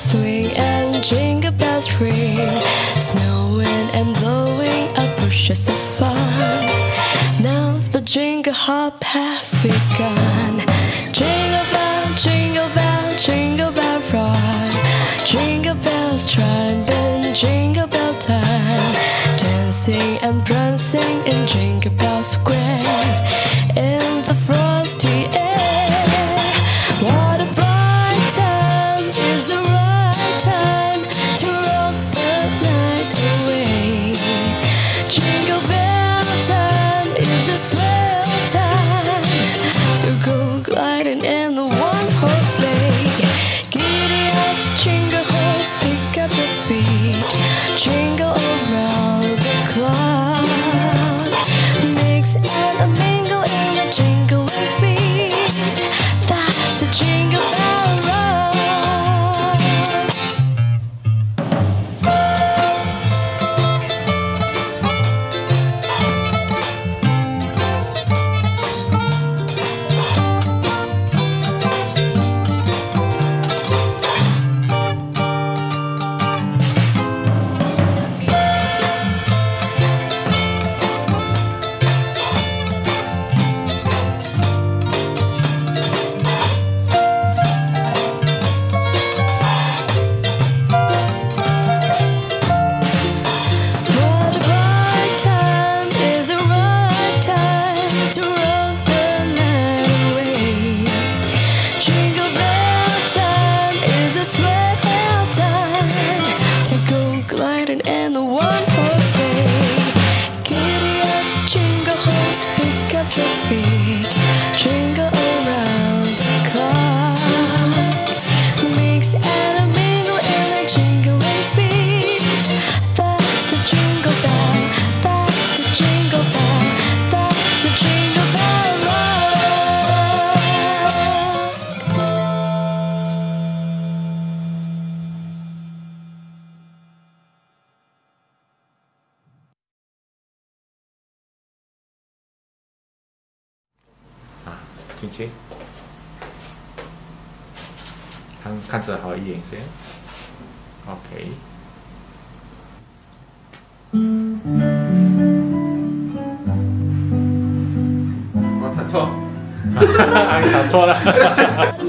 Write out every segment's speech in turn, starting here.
swing and jingle bells ring, snowing and blowing up bushes of fun. Now the jingle hop has begun. Jingle bell, jingle bell, jingle bell run. Jingle bells chime in jingle bell time, dancing and prancing in Jingle Bell Square in the frosty air. What a bright time is the right time to rock the night away. Jingle bell time is a swell time to go gliding in the one-horse sleigh. Giddy up, jingle horse, pick up your feet, jingle around the clock. Mix and a mingle in the jingling feet. That's the Jingle Bell Rock. Gliding in the one-horse sleigh. Giddy up, jingle horse, pick up your feet, jingle around the clock. Mix and a mingle in the jingling feet. That's the jingle bell, that's the jingle bell, that's the Jingle Bell Rock. 进去，看着好一点先。OK。 我弹错， 你弹错了。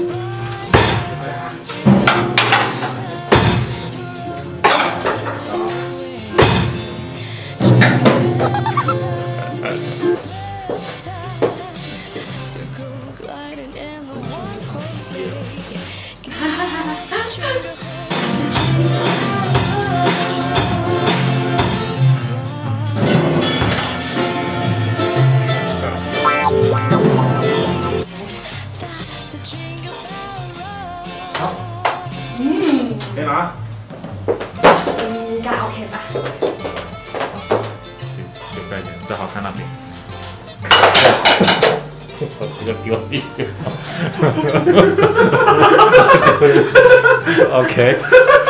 好，可以吗？ 应该 OK 吧。 就快点，正好看那边。这个比我厉害。OK。